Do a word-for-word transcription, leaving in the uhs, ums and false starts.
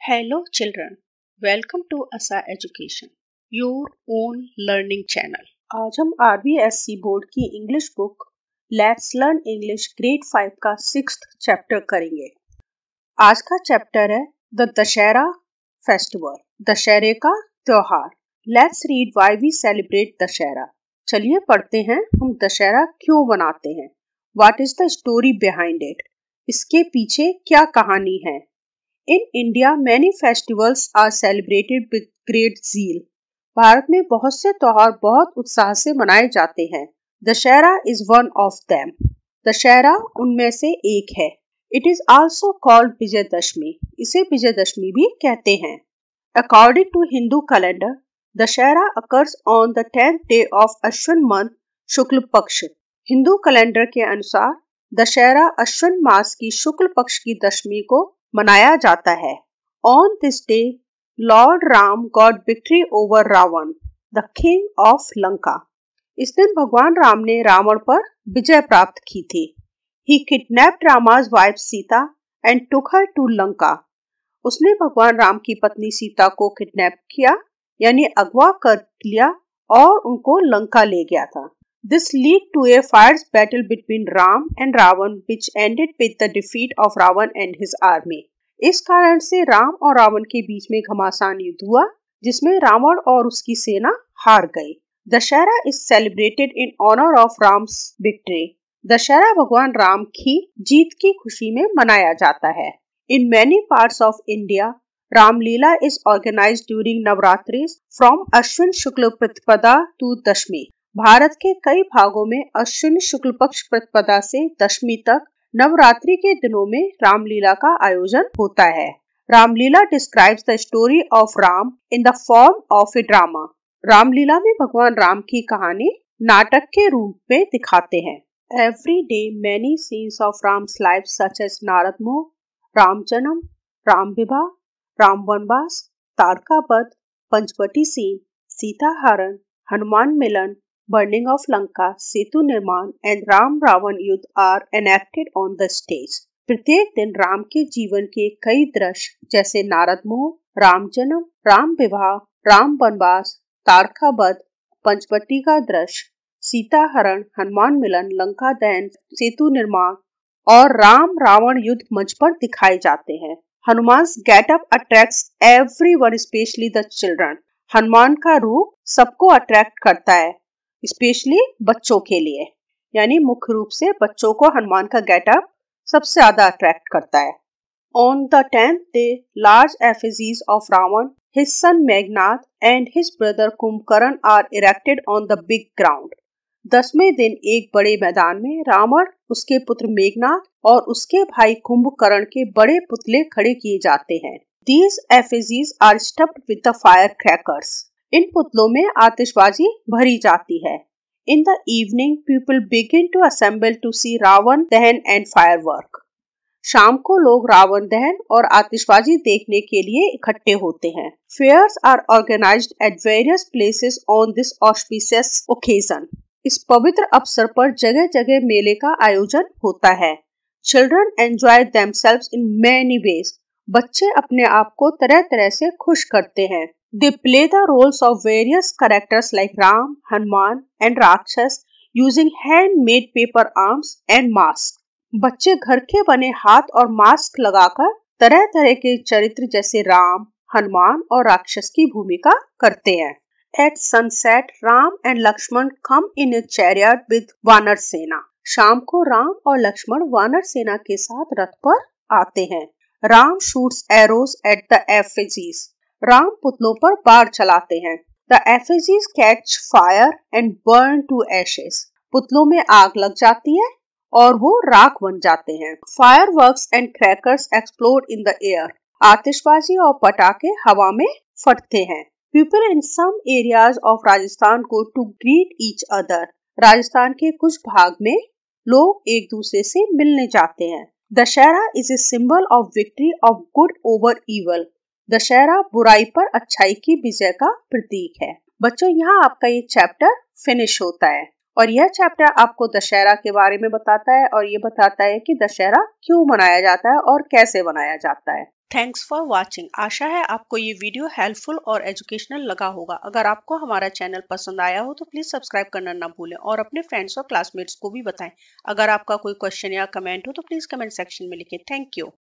Hello children, welcome to Asa Education, your own learning channel. आज हम R B S E board की English book let's learn English grade five का sixth chapter करेंगे। आज का chapter है the Dussehra festival, दशहरे का त्योहार। Let's read why we celebrate Dussehra. चलिए पढ़ते हैं हम दशहरा क्यों मनाते हैं। What is the story behind it, इसके पीछे क्या कहानी है। In India, many festivals are celebrated with great zeal. Bharat में बहुत से त्योहार बहुत उत्साह से मनाए जाते हैं। Dussehra is one of them. Dussehra उनमें से एक है। It is also called Vijayadashami. इसे विजयदशमी भी कहते हैं। According to Hindu calendar, Dussehra occurs on the tenth day of Ashwin month शुक्ल पक्ष। हिंदू कैलेंडर के अनुसार दशहरा अश्विन मास की शुक्ल पक्ष की दशमी को मनाया जाता है। On this day, Lord Ram got victory over Ravan, the king of Lanka. इस दिन भगवान राम ने रावण पर विजय प्राप्त की थी। He kidnapped Rama's wife Sita and took her to Lanka. उसने भगवान राम की पत्नी सीता को किडनैप किया, यानी अगवा कर लिया और उनको लंका ले गया था। This led to a fierce battle between Ram and Ravan, which ended with the defeat of Ravan and his army. इस कारण से राम और रावण के बीच में घमासान युद्ध हुआ, जिसमें रावण और उसकी सेना हार गई। Dussehra is celebrated in honor of Ram's victory. Dussehra भगवान राम की जीत की खुशी में मनाया जाता है। In many parts of India, Ramlila is organized during Navratris from Ashwin Shukla Pratpada to Dashmi. Bharat के कई भागों में अश्विन शुक्ल पक्ष प्रतिपदा से दशमी तक नवरात्रि के दिनों में रामलीला का आयोजन होता है। Ramlila describes the story of Ram in the form of a drama. Ramlila में भगवान राम की कहानी नाटक के रूप में दिखाते हैं। Every day many scenes of Ram's life such as Narad Moh, Ram जन्म, राम विवाह, राम वनवास, तारका वध, पंचवटी सीन, सीता हरण, हनुमान मिलन, burning of Lanka, सेतु निर्माण and राम रावण युद्ध are enacted on the stage. प्रत्येक दिन राम के जीवन के कई दृश्य जैसे नारद मोह, राम जन्म, राम विवाह, राम वनवास, तारका वध, पंचवटी का दृश्य, सीता हरण, हनुमान मिलन, लंका दहन, सेतु निर्माण और राम रावण युद्ध मंच पर दिखाए जाते हैं। Hanuman getup attracts everyone, especially the children. Hanuman का रूप सबको अट्रैक्ट करता है, स्पेशली बच्चों के लिए, यानी मुख्य रूप से बच्चों को हनुमान का गेटअप सबसे ज्यादा अट्रैक्ट करता है। On the tenth day, large effigies of Ravan, his son Meghnad and his brother Kumbkaran are erected on the big ground. दसवें दिन एक बड़े मैदान में रावण, उसके पुत्र मेघनाद और उसके भाई कुंभकर्ण के बड़े पुतले खड़े किए जाते हैं। These effigies are stuffed with the firecrackers. इन पुतलों में आतिशबाजी भरी जाती है। In the evening, people begin to assemble to see Ravan दहन and firework. शाम को लोग रावण दहन और आतिशबाजी देखने के लिए इकट्ठे होते हैं। Fairs are organized at various places on this auspicious occasion. इस पवित्र अवसर पर जगह जगह मेले का आयोजन होता है। Children enjoy themselves in many ways. बच्चे अपने आप को तरह तरह से खुश करते हैं। They play the roles of various characters like Ram, Hanuman and Rakshas using handmade paper arms and masks. बच्चे घर के बने हाथ और मास्क लगाकर तरह तरह के चरित्र जैसे राम, हनुमान और राक्षस की भूमिका करते हैं। At sunset, Ram and Lakshman come in a chariot with वानर सेना। शाम को राम और लक्ष्मण वानर सेना के साथ रथ पर आते हैं। Ram shoots arrows at the effigies. Ram पुतलों पर बाण चलाते हैं। The effigies catch fire and burn to ashes. पुतलों में आग लग जाती है और वो राख बन जाते हैं। Fireworks and crackers explode in the air. आतिशबाजी और पटाखे हवा में फटते हैं। People in some areas of Rajasthan go to greet each other. Rajasthan के कुछ भाग में लोग एक दूसरे से मिलने जाते हैं। Dussehra is a symbol of victory of good over evil. Dussehra बुराई पर अच्छाई की विजय का प्रतीक है। बच्चों, यहाँ आपका ये चैप्टर फिनिश होता है और यह चैप्टर आपको दशहरा के बारे में बताता है और ये बताता है कि दशहरा क्यों मनाया जाता है और कैसे मनाया जाता है। Thanks for watching. आशा है आपको ये वीडियो हेल्पफुल और एजुकेशनल लगा होगा। अगर आपको हमारा चैनल पसंद आया हो तो प्लीज़ सब्सक्राइब करना ना भूलें और अपने फ्रेंड्स और क्लासमेट्स को भी बताएं। अगर आपका कोई क्वेश्चन या कमेंट हो तो प्लीज़ कमेंट सेक्शन में लिखें। Thank you.